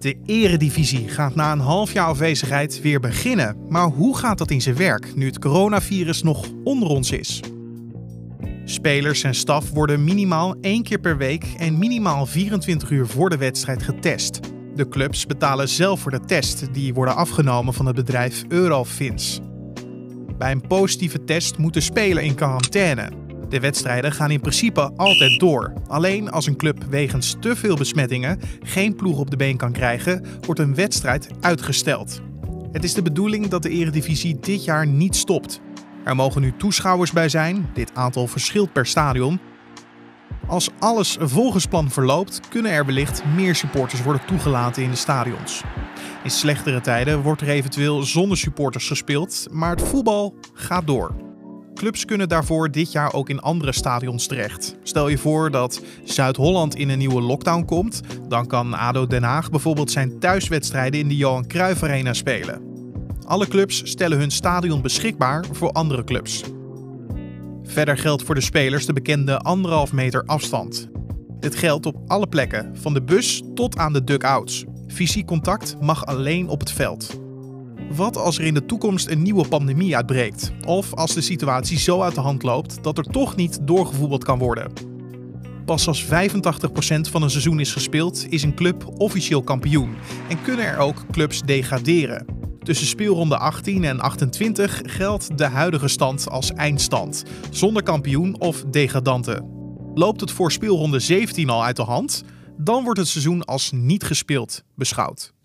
De Eredivisie gaat na een half jaar afwezigheid weer beginnen. Maar hoe gaat dat in zijn werk nu het coronavirus nog onder ons is? Spelers en staf worden minimaal 1 keer per week en minimaal 24 uur voor de wedstrijd getest. De clubs betalen zelf voor de test, die worden afgenomen van het bedrijf Eurofins. Bij een positieve test moet de speler in quarantaine. De wedstrijden gaan in principe altijd door. Alleen als een club wegens te veel besmettingen geen ploeg op de been kan krijgen, wordt een wedstrijd uitgesteld. Het is de bedoeling dat de Eredivisie dit jaar niet stopt. Er mogen nu toeschouwers bij zijn, dit aantal verschilt per stadion. Als alles volgens plan verloopt, kunnen er wellicht meer supporters worden toegelaten in de stadions. In slechtere tijden wordt er eventueel zonder supporters gespeeld, maar het voetbal gaat door. Clubs kunnen daarvoor dit jaar ook in andere stadions terecht. Stel je voor dat Zuid-Holland in een nieuwe lockdown komt, dan kan ADO Den Haag bijvoorbeeld zijn thuiswedstrijden in de Johan Cruijff Arena spelen. Alle clubs stellen hun stadion beschikbaar voor andere clubs. Verder geldt voor de spelers de bekende 1,5 meter afstand. Dit geldt op alle plekken, van de bus tot aan de duckouts. Fysiek contact mag alleen op het veld. Wat als er in de toekomst een nieuwe pandemie uitbreekt? Of als de situatie zo uit de hand loopt dat er toch niet doorgevoetbald kan worden? Pas als 85% van een seizoen is gespeeld, is een club officieel kampioen en kunnen er ook clubs degraderen. Tussen speelronde 18 en 28 geldt de huidige stand als eindstand, zonder kampioen of degradanten. Loopt het voor speelronde 17 al uit de hand, dan wordt het seizoen als niet gespeeld beschouwd.